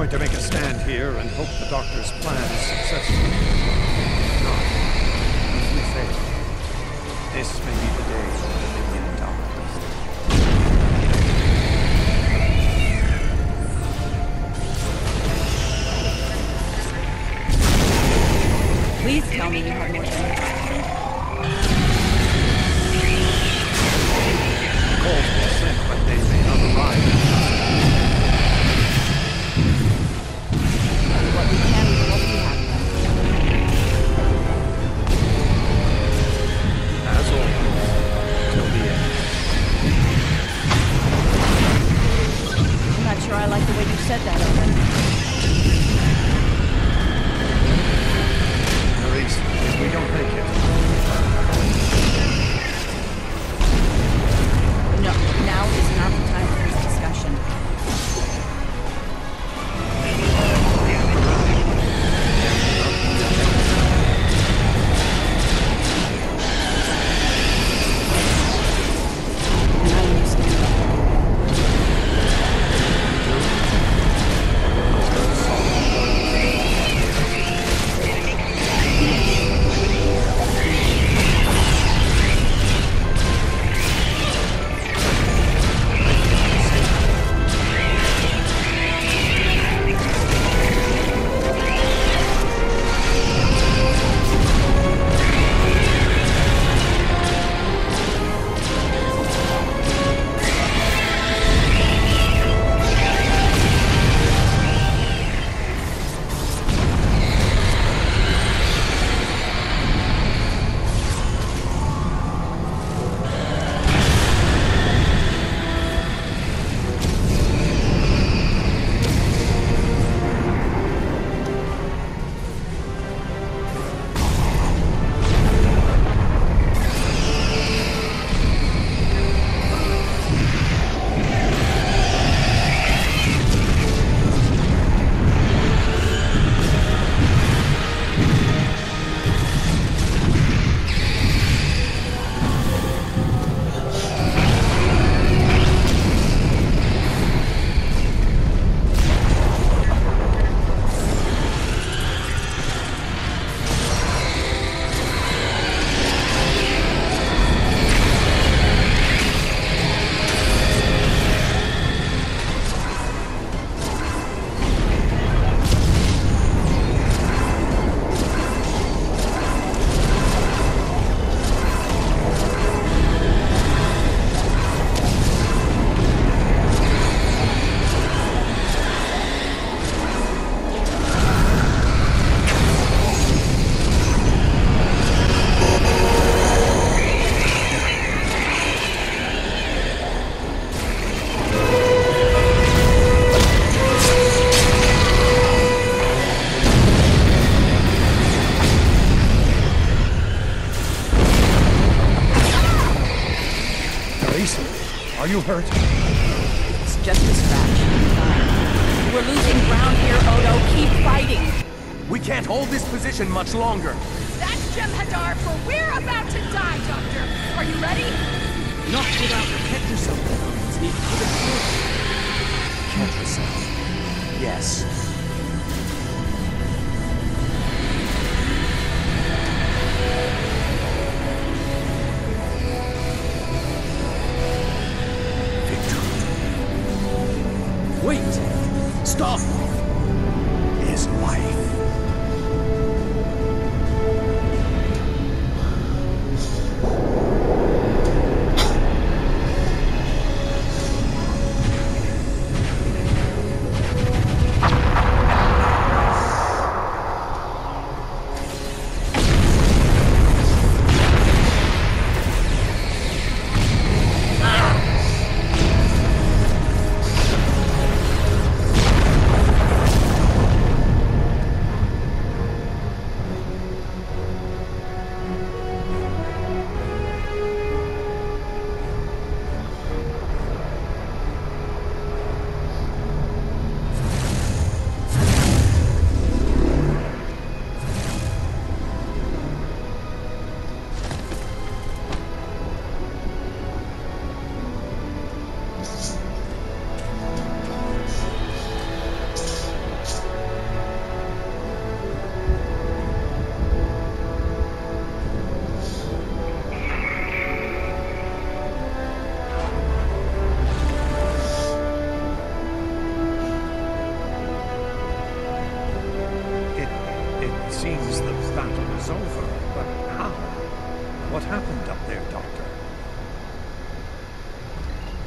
going to make a stand here and hope the doctor's plan is successful. No. If we fail, this may be the day the Dominion dies. Please tell me you have more than Calls will send, but they may not arrive. what we can with what we have. As always, till the end. I'm not sure I like the way you said that, Owen. Maurice, if we don't make it, No, now is not the time for this discussion. And I understand. Are you hurt? It's just a scratch. We're losing ground here, Odo. Keep fighting. We can't hold this position much longer. That's Jem'Hadar, for we're about to die, Doctor. Are you ready? Not without Ketracel. Need to put it through. Ketracel. Yes. Wait! Stop! His wife.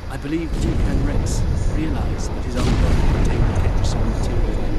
I believe Duke Rex realized that his own body contained the Ketracel material